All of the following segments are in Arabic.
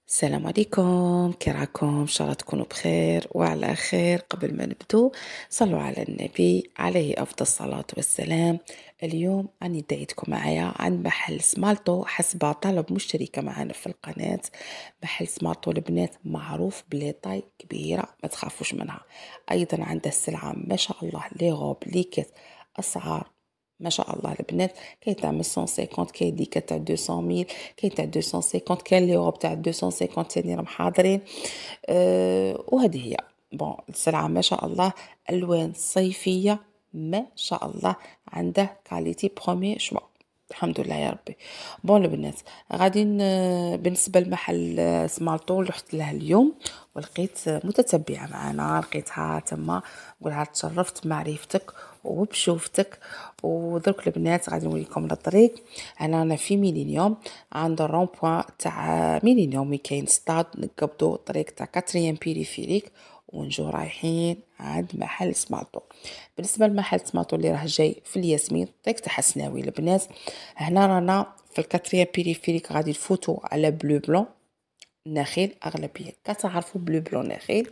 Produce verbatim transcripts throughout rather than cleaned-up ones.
السلام عليكم، كي راكم؟ ان شاء الله تكونوا بخير وعلى خير. قبل ما نبدو صلوا على النبي عليه افضل الصلاة والسلام. اليوم راني دعيتكم معايا عند محل سمالتو حسب طلب مشتركة معنا في القناة. محل سمالتو البنات معروف بلي طاي كبيرة، ما تخافوش منها. ايضا عنده السلعة ما شاء الله، لي غوب ليكت اسعار ما شاء الله البنات. كاين تاع مية وخمسين، كاين ديك تاع مئتين ميل، كاين تاع مئتين وخمسين، كاين لي روب تاع مئتين وخمسين ثاني راهم حاضرين. أه وهذه هي بون السلعة ما شاء الله، الوان صيفية ما شاء الله، عنده كاليتي برومي شوا. الحمد لله يا ربي. بون البنات غادي ن- بالنسبه لمحل آه، سمارتو اللي رحت له اليوم ولقيت آه، متتبعه معنا، لقيتها تما نقولها تشرفت معرفتك وبشوفتك. ودرك البنات غادي نوريكم الطريق. انا انا في ميلينيوم عند الرون بوين تاع ميلينيوم، كاين ستاد نقبضوا الطريق تاع كاتريام بيريفيريك ونجو رايحين عند محل سمارتو. بالنسبه لمحل سمارتو اللي راه جاي في الياسمين طريق تاع حسناوي البنات، هنا رانا في الكاتريام بيريفيريك غادي نفوتو على بلو بلون نخيل. اغلبيه كتعرفوا بلو بلون نخيل،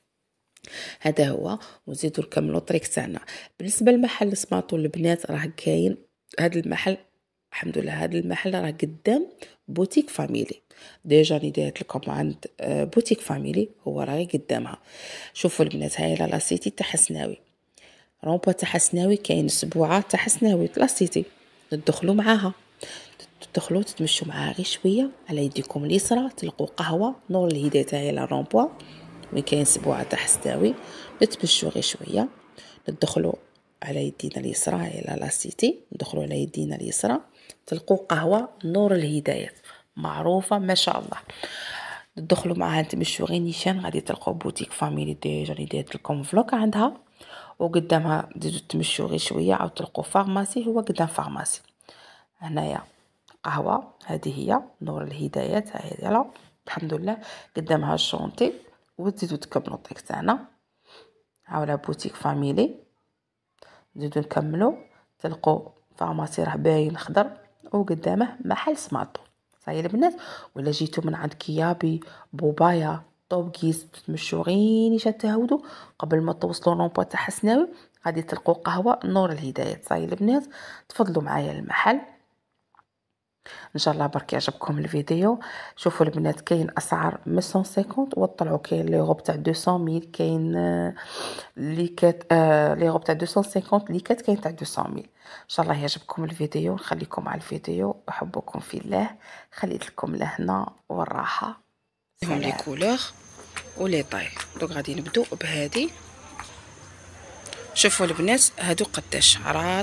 هذا هو. وزيدوا نكملوا الطريق تاعنا. بالنسبه لمحل سمارتو البنات راه كاين هذا المحل، الحمد لله هذا المحل راه قدام بوتيك فاميلي. ديجا راني دايرت لكم عند آه، بوتيك فاميلي، هو راه قدامها. شوفوا البنات، هاي لا سيتي تاع حسناوي، رومبو تاع حسناوي، كاين سبوعه تاع حسناوي لا سيتي، تدخلوا معاها، تدخلوا تتمشوا معاها غير شويه على يديكم اليسرى تلقوا قهوه نور الهدايه تاعي لا رومبو وين كاين سبوعه تاع حسناوي. نتمشوا غير شويه ندخلوا على يدينا اليسرى الى لا سيتي، ندخلوا على يدينا اليسرى تلقوا قهوه نور الهدايات معروفه ما شاء الله. ندخلوا معاها نتمشوا غير نيشان غادي تلقوا بوتيك فاميلي. ديجا راني دايرت لكم فلوق عندها، وقدامها تزيدوا تمشوا غير شويه عاود تلقوا فارماسي، هو قدام فارماسي. هنايا قهوه، هذه هي نور الهدايات، هاي يلا الحمد لله قدامها الشونتي. وتزيدوا تكملوا الطريق تاعنا على بوتيك فاميلي. نزيدو نكملو تلقوا فارماسي راه باين خضر، وقدامه محل سمارتو. صاي البنات، ولا جيتو من عند كيابي بوبايا طوبكيس تمشوا غير نيشان تهودو قبل ما توصلوا لومبو تاع حسناوي غادي تلقوا قهوه نور الهدايات. صاي البنات، تفضلوا معايا المحل ان شاء الله برك يعجبكم الفيديو. شوفوا البنات، كاين اسعار مية وخمسين وطلعوا، كاين لي غوب تاع مئتين ميل، كاين آه، لي كات آه لي غوب تاع مئتين وخمسين لي كات كاين تاع مئتين ميل. ان شاء الله يعجبكم الفيديو، نخليكم على الفيديو، احبكم في الله، خليت لكم الهنا والراحه. هم لي كولور ولي طاي. دوك غادي نبدو بهادي. شوفوا البنات هادو قداش عراض.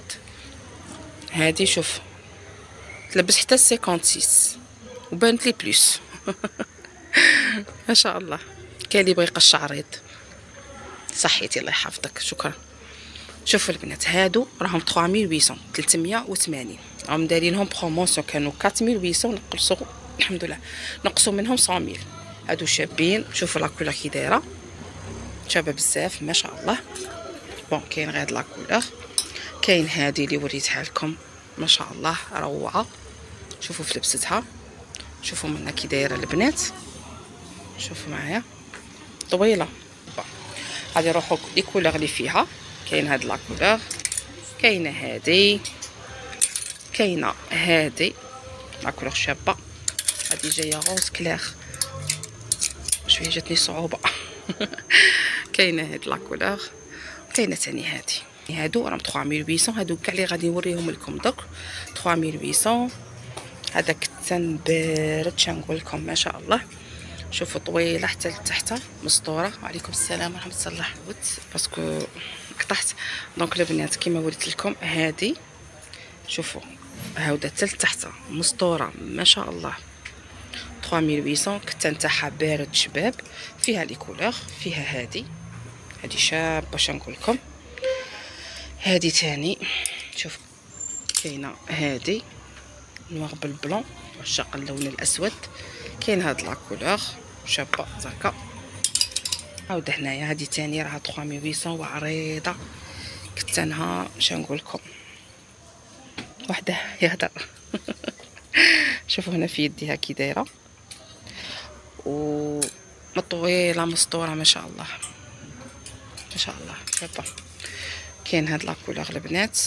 هادي شوف تلبس حتى ستين وستة وبانت لي بلوس ما شاء الله. كاين اللي يبغي يقش عريض، صحيتي الله يحفظك، شكرا. شوفوا البنات هادو راهم ثلاثمية ثلاثمية وثمانين، راهم دايرينهم بروموسيون، كانوا أربعمية وثمانمية نقصوا الحمد لله نقصوا منهم مية. هادو شابين، شوفوا لا كولور كي دايره شابه بزاف ما شاء الله. بون كاين غير لا كولور، كاين هادي اللي وريتها لكم ما شاء الله روعه. شوفوا في لبستها، شوفوا منا كي دايره البنات، شوفوا معايا طويله. غادي نروحوا لي كولور اللي فيها. كاين هاد لا كولور، كاينه هادي، كاينه هادي لا كولور شابه، هادي جايه روز كلير شويه جاتني صعوبه كاينه هاد لا كولور، كاينه ثاني هادي. هادو راهم ثلاثمية وثمانمية، هادو كاع اللي غادي نوريهم لكم دوك ثلاثمية وثمانمية. هذا كتان بارد شنقول لكم ما شاء الله. شوفوا طويله حتى لتحت مسطوره. وعليكم السلام ورحمه الله وبركاته، باسكو قطعت. دونك البنات كيما وريت لكم هادي، شوفوا هاودا حتى لتحت مسطوره ما شاء الله ثلاثمية وثمانمية. كتان تاعها بارد شباب، فيها لي كولور، فيها هادي هادي شابه باش نقول لكم. هادي تاني شوف، كاينه هادي نوار بالبلون عشاق اللون الاسود. كاين هاد لا كولور شابه زرقاء. عاود هنايا هادي تاني راها ثلاثمية وثمانمية وعريضه، كتانها شنقول لكم وحده يهدر شوفوا هنا في يديها كي دايره. و طويله مسطوره ما شاء الله ما شاء الله شابه. كاين هاد لاكولور البنات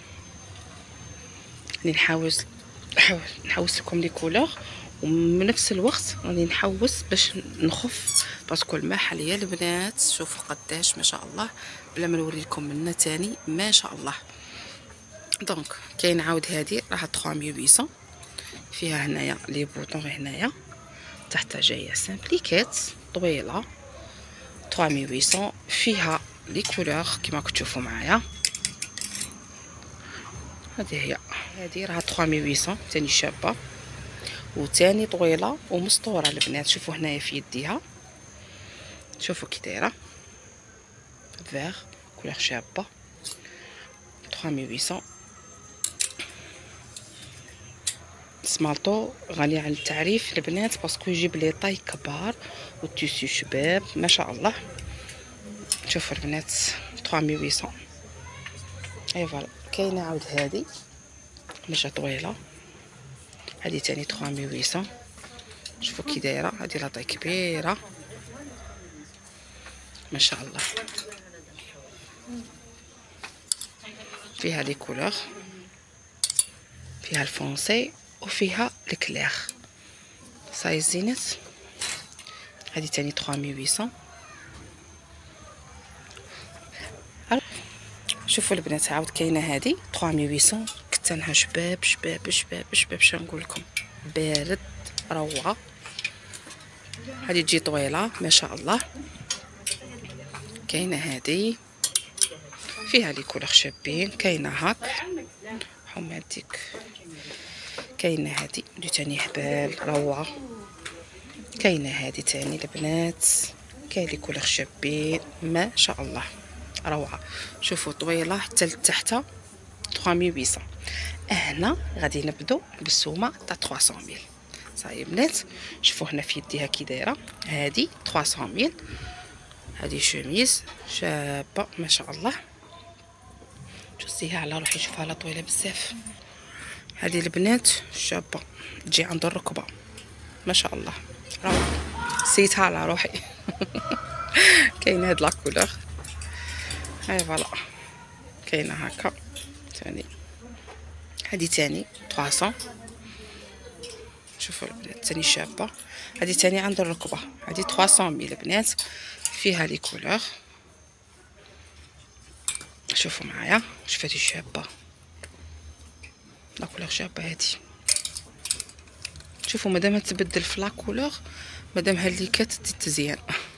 اللي نحاول نحاول نحوس لكم لي كولور، ومن نفس الوقت راني نحوس باش نخف باسكو الماء حاليا البنات شوفوا قداش ما شاء الله، بلا ما نوري لكم منها تاني ما شاء الله. دونك كاين عاود هذه راها ثلاثمية وثمانين، فيها هنايا لي بوطون هنايا تحت جايه سامبليكات طويله ثلاثمية وثمانين، فيها لي كولور كيما راكم تشوفوا معايا. هذه هي هذه راها ثلاثمية وثمانين ثاني شابه وثاني طويله ومسطوره البنات. شوفوا هنايا في يديها شوفوا كي دايره فيغ كولور شابه ثلاثمية وثمانين. سمالطو غالي على التعريف البنات باسكو يجيب لي طاي كبار والتيسيو شباب ما شاء الله. شوفوا البنات ثلاثمية وثمانين. اي فوالا كاينه عاود هذه ماشي طويله، هذه تاني ثلاثمية وثمانين. شوفوا كي دايره هذه لا طاي كبيره ما شاء الله. فيها لي كولور، فيها الفونسي وفيها الكلير سايز زينت. هذه تاني ثلاثمية وثمانين. شوفوا البنات عاود كاينه هذه ثلاثمية وثمانين كتانها شباب شباب شباب شباب شنو نقول لكم بارد روعه. هذه تجي طويله ما شاء الله. كاينه هذه فيها لي كولور شابين، كاينه هاك حماديك، كاينه هذه اللي تاني حبال روعه، كاينه هذه تاني البنات كاين لي كولور شابين ما شاء الله روعه. شوفوا طويله حتى لتحت ثلاثمية وثمانين. هنا غادي نبدو بالسومه تاع ثلاثمية ميل صاي بنات. شوفوا هنا في يديها كي دايره هذه ثلاثمية ميل. هذه شوميز شابه ما شاء الله. شوفيها على روحي شوفها لا طويله بزاف. هذه البنات شابه تجي عند الركبه ما شاء الله روعه، سيتها على روحي. كاين هاد لاكولور هاي فوالا كاينه هكا ثاني. هذه ثاني ثلاثمية. شوفوا البنات ثاني شابه. هذه ثاني عند الركبه. هذه ثلاثمية البنات فيها لي كولور. شوفوا معايا شوف هذه شابه لا كولور شابه هذه. شوفوا مادام تبدل في لا كولور مادام هالليكات تزيان.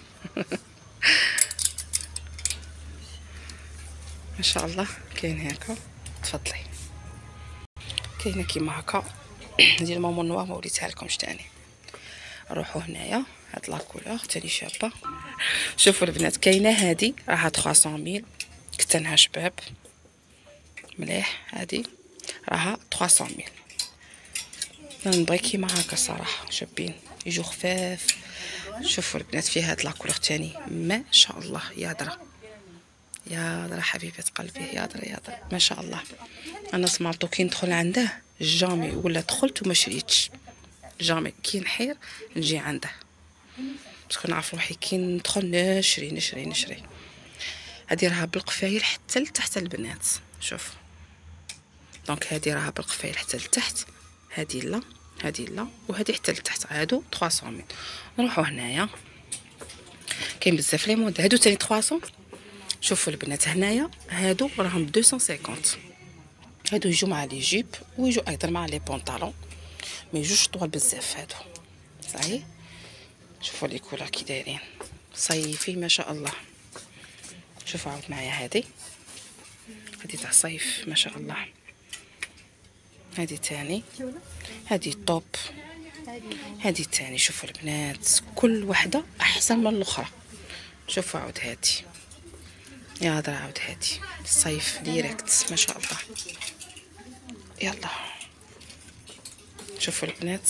ما شاء الله. كاين هكا تفضلي كاينه كيما هكا ديال ماما نوار ما وريتها لكمش تاني. نروحوا هنايا هاد لا كولور تاني شابه. شوفوا البنات كاينه هادي راها ثلاثمية ميل كتنها شباب مليح. هادي راها ثلاثمية ميل. انا نبغي كيما هكا صراحه شابين يجوا خفاف. شوفوا البنات فيها هاد لا كولور تاني ما شاء الله يا درا يا درا حبيبه قلبي يا درا يا درا ما شاء الله. انا سمعتو كي ندخل عنده جامي ولا دخلت وما شريتش جامي كي نحير نجي عنده باسكو نعرف روحي كي ندخل نشري نشري نشري. هذه راها بالقفايل حتى لتحت البنات. شوف دونك هذه راها بالقفايل حتى لتحت، هذه لا هذه لا وهذه حتى لتحت. هادو ثلاثمية. نروحوا هنايا كاين بزاف لي مود. هادو تاني ثلاثمية. شوفوا البنات هنايا هادو راهم مئتين وخمسين. هادو يجوا مع لي جيب ويجوا ايضا مع لي بونطالون ما يجوش طوال بزاف هادو صحيح. شوفوا لي كولور كي دايرين صيفي ما شاء الله. شوفوا عاود معايا هذه هذه تاع صيف ما شاء الله. هذه تاني هذه طوب هذه تاني. شوفوا البنات كل وحده احسن من الاخرى. شوفوا عاود هذه يا هضره عاود هذه الصيف ديريكت ما شاء الله. يلا شوفوا البنات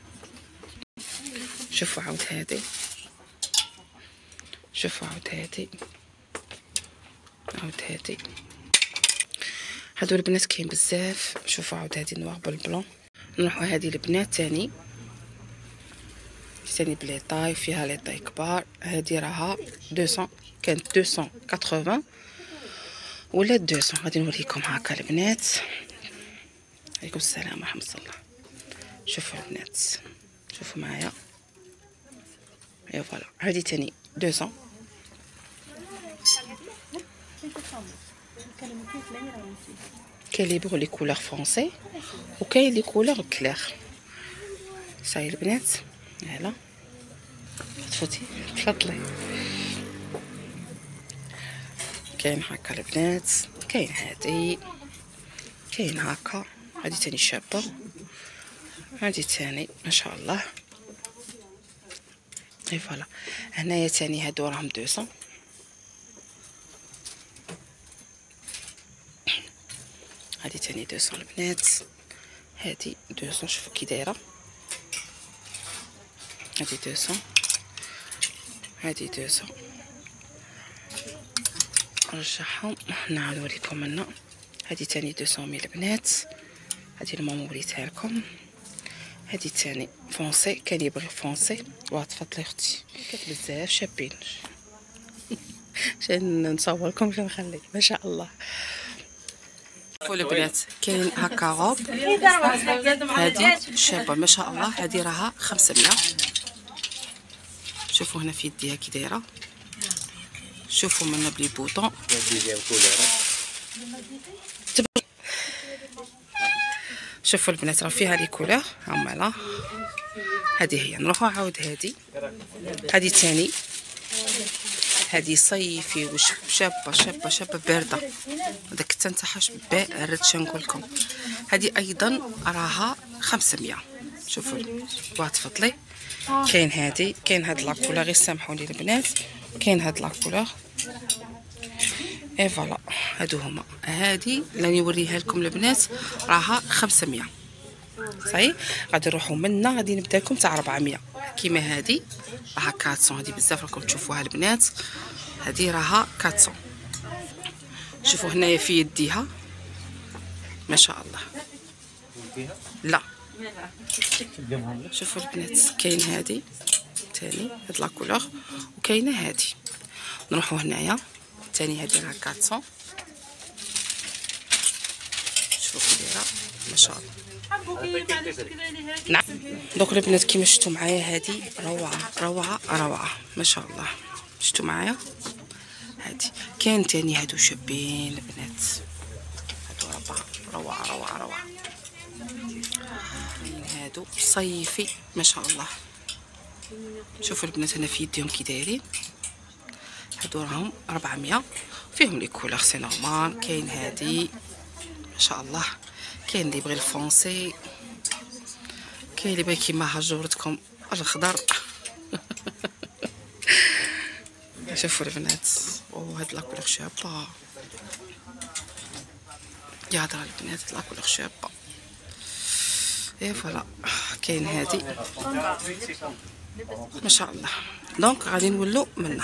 شوفوا عاود هذه شوفوا عاود هذه عاود هذه. هادو البنات كاين بزاف. شوفوا عاود هذه نوار بالبلون. نروحوا هذه البنات تاني تاني بلي طاي، فيها لي طاي كبار. هادي راها مئتين، كانت مئتين وثمانين ولا مئتين. غادي نوريكم هكا البنات. عليكم السلام ورحمه الله. شوفوا البنات، شوفوا معايا. ايوا فوالا، هادي تاني مئتين. كاين لي بغوا لي كولور فونسي وكاين لي كولور كلير. صاي البنات، هلا تفوتي تفضلي. كاين هكا البنات، كاين هادي، كاين هكا. هادي تاني شابه، هادي تاني ما شاء الله. اي فوالا. هنايا تاني هادو راهم مئتين. هادي تاني مئتين البنات. هادي مئتين، شوفوا كي دايره. هادي مئتين، هادي مئتين. نرجعهم نعاود نوريكم منا. هادي تاني مئتين مية البنات. هادي الماما وريتها لكم. هادي تاني فونسي، كان يبغي فونسي. واه تفضلي اختي، كاين بزاف شابين. شان نصور لكم، شنو نخلي ما شاء الله. شوفوا البنات، كاين هكا غوب. هادي شابه ما شاء الله. هادي راها خمسمية. شوفوا هنا في يديها كي دايره. شوفوا منا بلي بوطون. شوفوا البنات، راه فيها لي كولور هما. هذه هي. نروحو عاود هذه. هذه تاني، هذه صيفي وشابه شابه شابه بارده. داك التان تاعها بارد. شنقول لكم، هذه ايضا راها خمسمية. شوفوا واه تفضلي. كاين هذه، كاين هاد لاكولور، غير سامحوني البنات. كاين هاد لاكولور. اي فوالا، هادو هما. هادي اللي نوريها لكم البنات راها خمسمية. صحيح. غادي نروحو منا، غادي نبدا لكم تاع أربعمية. كيما هادي راها أربعمية. هادي بزاف راكم تشوفوها البنات. هادي راها أربعمية. شوفوا هنايا في يديها ما شاء الله. لا شوفوا البنات، كاين هادي تاني هاد لاكولور، وكاينه هادي. نروحو هنايا تاني، هادي راها أربعمية. شوفوا كي دايره ما شاء الله. نعم. دوك البنات كيما شفتوا معايا، هادي روعه روعه روعه ما شاء الله. شفتوا معايا هادي. كاين تاني هادو شابين البنات، هادو ربعه روعه روعه روعه. كاين هادو صيفي ما شاء الله. شوفوا البنات هنا في يديهم كي دايرين. هادو راهم أربعمية. فيهم لي كولور سي نورمال. كاين هادي ما شاء الله. كاين اللي يبغي الفونسي، كاين اللي بغي كيما هاجورتكم الخضر. شوفوا البنات، او هاد لاكولور شابه. يا هضره البنات، هاد لاكولور شابه. اي فوالا. كاين هادي ما شاء الله. دونك غادي نولو منا.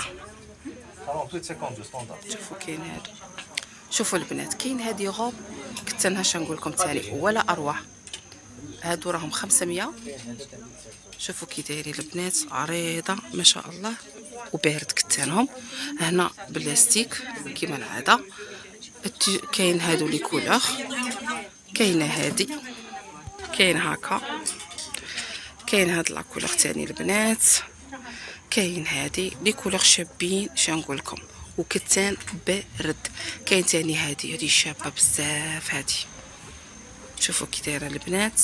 شوفوا كاين هادو. شوفوا البنات، كاين هادي غوب كنت انا شنقول لكم تاني ولا اروع. هادو راهم خمسمية. شوفوا كي دايرين البنات، عريضه ما شاء الله وبارد كتانهم. هنا بلاستيك كيما العاده. كاين هادو لي كولور، كاينه هادي، كاين هكا، كاين هاد لاكولور تاني البنات، كاين هادي لي كولور شابين شنقول لكم وكتان بارد. كاين تاني هادي، هادي شابه بزاف هادي. شوفوا كي دايره البنات،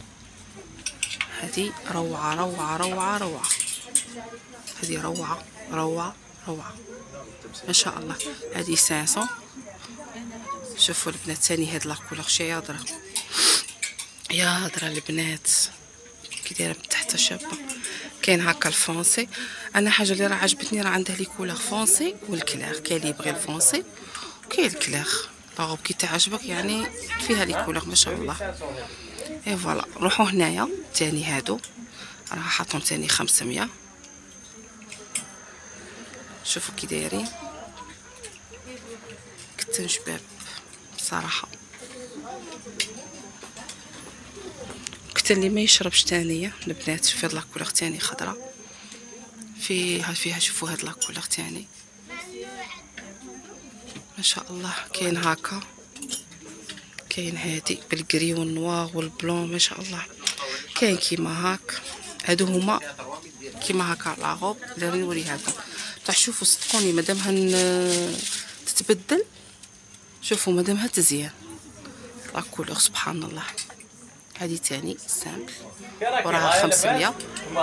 هادي روعه روعه روعه روعه. هادي روعه روعه روعه ما شاء الله. هادي خمسمية. شوفوا البنات تاني هاد لاكولور شي هضره يا هضره البنات كي دايره من تحت شابه. كاين هكا الفونسي. انا حاجه اللي راه عجبتني راه عنده لي كولور فونسي والكلير. كاين اللي يبغي الفونسي وكاين الكلير. لا كي تعجبك يعني فيها لي كولور ما شاء الله. اي فوالا. نروحو هنايا تاني، هادو راه حاطهم تاني خمسمية. شوفوا كي دايرين كتان شباب بصراحه. كتان اللي ما يشربش تانية البنات. في هاد لاكولور تاني خضرا فيها فيها شوفوا هاد لاكولور تاني ما شاء الله. كاين هكا، كاين هادي بالكري والنوار والبلون ما شاء الله. كاين كيما هاك، هادو هما كيما هكا لا روب اللي راني نوريها لكم. تاع شوفوا صدقوني مادامها تتبدل، شوفوا مادامها تزيان لاكولور سبحان الله. هادي تاني سامبل وراها خمسمية.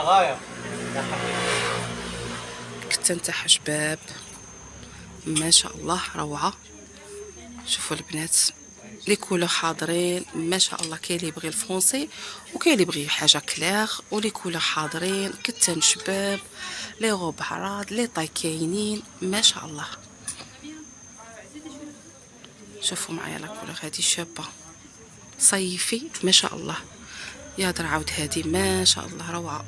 الكتان تاعها شباب ما شاء الله روعه. شوفوا البنات لي كولور حاضرين ما شاء الله. كاين اللي يبغي الفرونسي وكاين اللي يبغي حاجه كلير، ولي كولور حاضرين. كتان شباب، لي روب عراض، لي طاي كاينين ما شاء الله. شوفوا معايا لا كولور هذه شابه صيفي ما شاء الله. يا در عاود هذه ما شاء الله روعه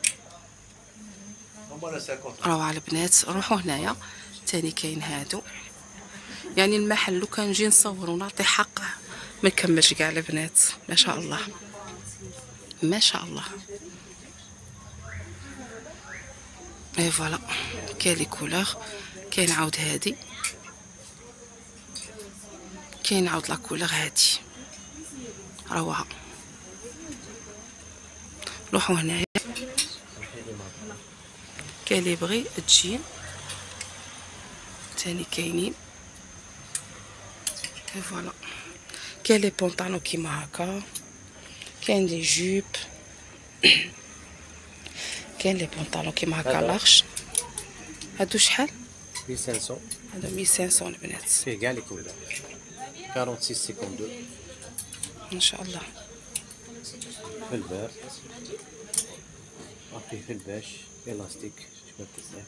روعه البنات. روحوا هنايا تاني كاين هادو. يعني المحل لو كان نجي نصور ونعطي حقه ما نكملش كاع البنات ما شاء الله ما شاء الله. اي فوالا كاين لي كولور. كاين عاود هادي، كاين عاود لا كولور هادي روعه. روحوا هنايا. كاين اللي يبغي الجين تاني كاينين اي فوالا. كاين لي بونطالون كيما هكا، كاين لي جوب، كاين لي بونطالون كيما هكا لارش. هادو شحال؟ مية وخمسمية. هادو مية وخمسمية البنات. فيه كاع لي كولور أربعة وستين خمسة وخمسين ما شاء الله. في البار عطيه في الباش الاستيك شباب بزاف.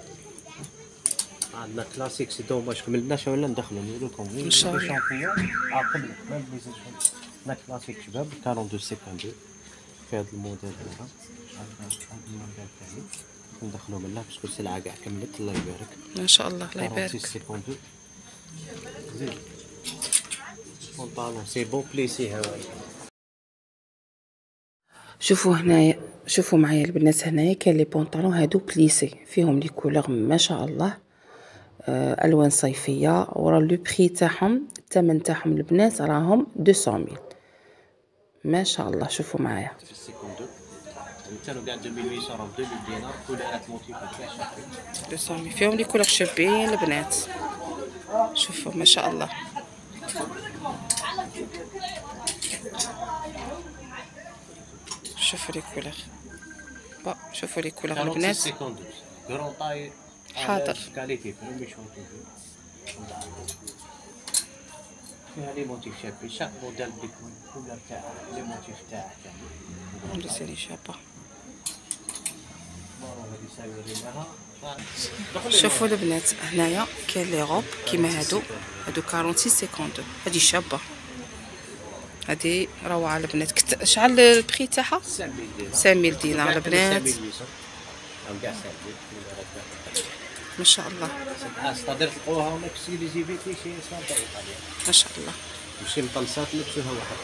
عندنا كلاسيك سي دوماج كملناش ولا ندخلو نقول لكم ان شاء الله. شامبيون عقب ما بليزيش. عندنا كلاسيك شباب أربعة وأربعين خمسة وخمسين في هذا الموديل هذا. عندنا الموديل ثاني ندخلو منه باسكو السلعه كاع كملت الله يبارك ما شاء الله الله يبارك. أربعة وستين خمسة وخمسين زين بونطالون سي بون بليسي هاوي. شوفوا هنايا، شوفوا معايا البنات هنايا كاين لي بونطالون هادو بليسي فيهم لي كولور ما شاء الله. آه الوان صيفيه. ورا لو بري تاعهم الثمن تاعهم البنات راهم مئتين ألف ما شاء الله. شوفوا معايا كانوا كاع ألفين وثمانمية راهم ألفين دينار كولورات موتيفات كاع مئتين ألف فيهم لي كولور شابين البنات. شوفوا ما شاء الله. شوفوا لي كولور با شوفوا لي كولور البنات حاضر. فيها لي موتيف شابين شاك موديل بيكون كولور تاع لي موتيف تاعه ثاني. لي سيري شابه. شوفوا البنات هنايا كاين لي روب كيما هادو. هادو أربعة وستين خمسة وخمسين. هادي شابه هادي روعه البنات. كت... شحال البري تاعها؟ خمسمية دينار البنات ما شاء الله. تقدر تلقوها هناك في لي جيبيتي شي سنتر ما شاء الله. ماشي مطلسات لبسوها واحد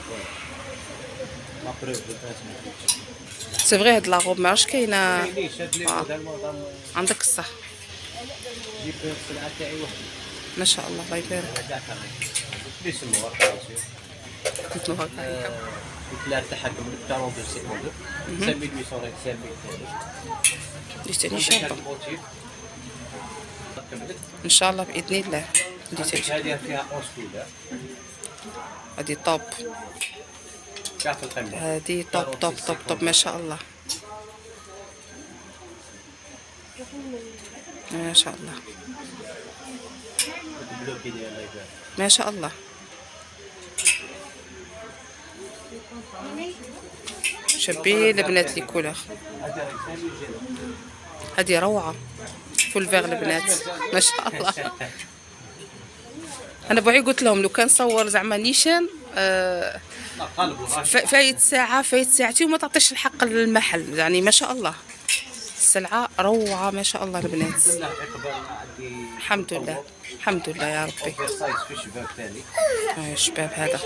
لا بروف. سي فري هاد لا روب ماعرفتش كاينه. آه. عندك الصح جيب السلعه تاعي وحدي ما شاء الله الله يبارك. ليش النور كنت نهار الكلار تاعها كملت أربعة وأربعين خمسمية ثمانمية ثمانمية دي تاني شابه ان شاء الله باذن الله. دي تاني هذه فيها أوس كولور. هادي طوب كاع في القمه. هادي طوب طوب طوب طوب ما شاء الله ما شاء الله ما شاء الله. شابين البنات لي كولور. هادي روعه فول فيغ البنات ما شاء الله. انا بوعي قلت لهم لو كان صور زعما نيشان آه فايت ساعه فايت ساعتين وما تعطيش الحق للمحل. يعني ما شاء الله السلعه روعه ما شاء الله البنات. الحمد لله الحمد لله يا ربي. شباب هذا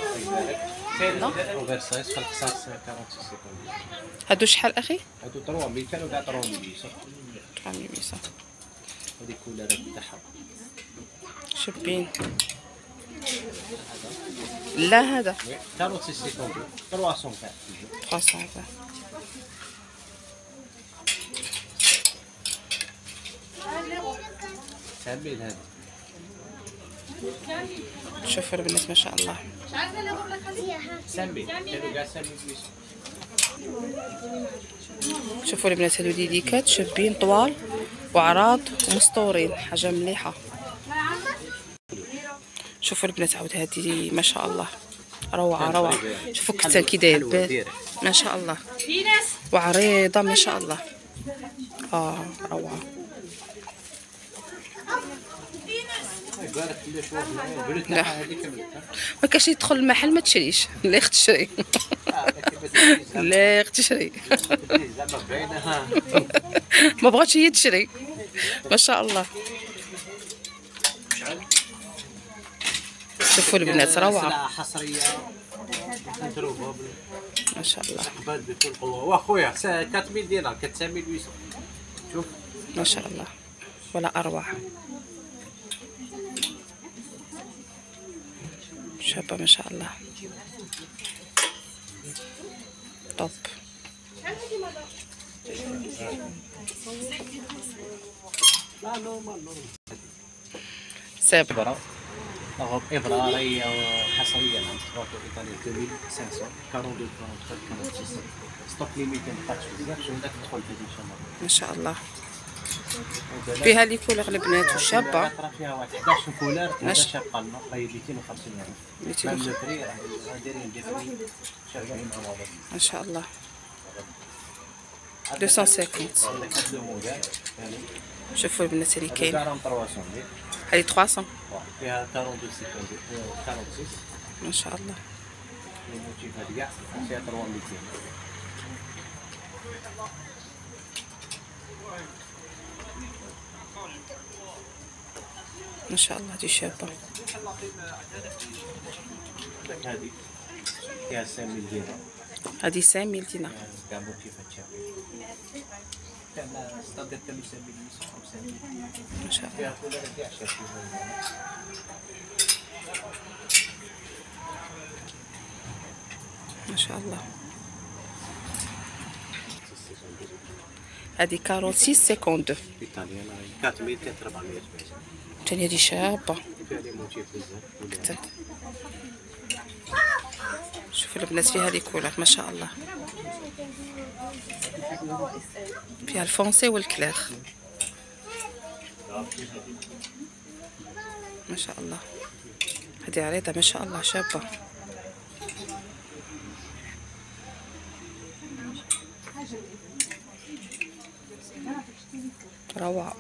هادو شحال اخي؟ هادو ثلاثمية كانوا كاع ثلاثمية. ثلاثة مية وثمانمية. هذه الكولارات تاعها شابين. لا هذا ثلاثمية وستين ثلاثمية تاع ثلاثمية. سامبل هذا. شوفوا البنات ما شاء الله. سامبل كانوا كاع سامبل. شوفوا البنات هادو ديديكات شابين طوال وعراض ومسطورين، حاجه مليحه. شوفوا البنات عاود هادي ما شاء الله روعه روعه. شوفوا كتان كي داير ما شاء الله، وعريضه ما شاء الله. اه روعه. لا ما كاش يدخل المحل ما تشريش. لا اخت تشري لا اخت تشري ما بغاتش هي تشري ما شاء الله. شوفوا البنات روعه حصريه ما شاء الله. بكل قوه. واخويا أربعمية دينار كانت ثمانمية وثمانمية. شوف ما شاء الله ولا اروع. شابه ما شاء الله. طب سابع إبرة إبرة راهي حصرية عند تروكو إيطاليا ألفين وخمسمية أربعة وأربعين أربعة وستين ستوك ليميت مابقاش بزاف. شوف داك تدخل في هذه إن شاء الله ما شاء الله. فيها لي كولور البنات وشابه. فيها واحد حداش كولار ثلاثة شابقة لنا هي مئتين وخمسين ألف. مئتين وخمسين دايرين ديفري شابين ما شاء الله. مئتين وخمسين. شوفوا البنات اللي كاين هذه ثلاثمية. فيها ثلاثة وثلاثين ستة ما شاء الله. الموتيف هذه كاع فيها ثلاثمية. ما شاء الله هذه شابه. هذه فيها خمسمية دينار. هذه خمسمية دينار. كاع موتيفات شابين. كان ستاندرد كانوا خمسمية وخمسين. ما شاء الله. فيها كولار كاع شابين. ما شاء الله. هذه أربعة وأربعين سكوند إيطاليان أربعمية أربعمية. ثاني هذه شابه. فيها لي موتيف بزاف. شوفوا البنات فيها هذه كولور ما شاء الله. فيها الفونسي والكلير ما شاء الله. هذه عريضه ما شاء الله شابه. روعه.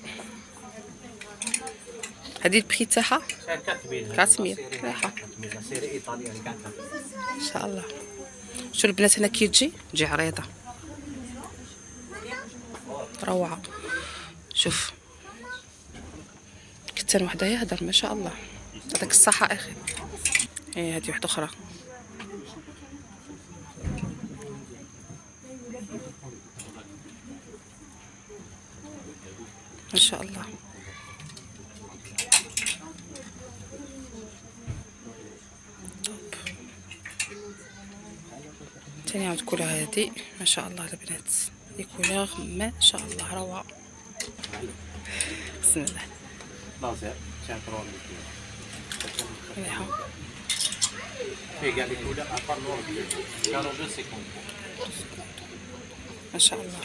هذه البري تاعها أربعمية. مليحه سيري إيطاليان كاع ان شاء الله. شو البنات هنا كي تجي تجي عريضه روعه. شوف كتان وحده يهدر ما شاء الله. هذاك الصحه اخي. ايه هذه وحده اخرى ما شاء الله. ثاني عاود كولور هادي ما شاء الله البنات. دي كولور ما شاء الله روعه. بسم الله. لازر شاطرون مليحه في كاع لي كولور ابار نور كانوا دو سيكوند. ما شاء الله.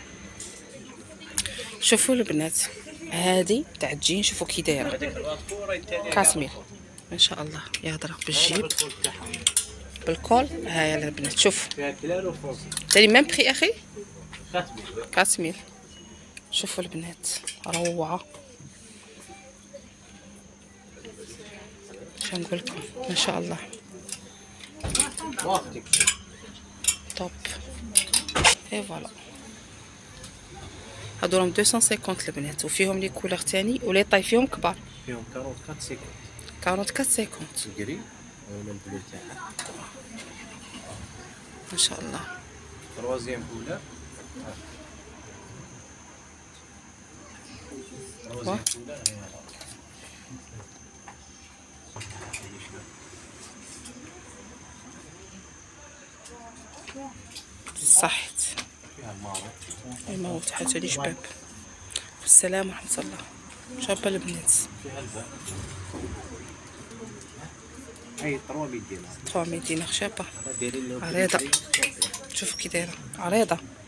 شوفوا البنات هادي تاع الجين شوفوا كي دايره أربعمية ما شاء الله. يهضر بالجيب بالكول. هايا البنات شوف فيها كلار وفونسي. تاني ميم بري اخي أربعمية. أربعمية. شوفوا البنات روعه. شنو نقول لكم ما شاء الله. واختك طب اي فوالا. هادو راهم مئتين وخمسين البنات وفيهم لي كولور تاني ولي طاي فيهم كبار. فيهم أربعة وأربعين سيكوند. أربعة وأربعين الكري ولا البلو تاعها ما شاء الله. تروازيام كولور واه. صحت ما فتحت لي شباب. والسلام ورحمة الله. شابة البنات اي ثلاثمية دينار. ثلاثمية دينار شابة دايرين لهم عريضة. شوفوا كي دايرة عريضة.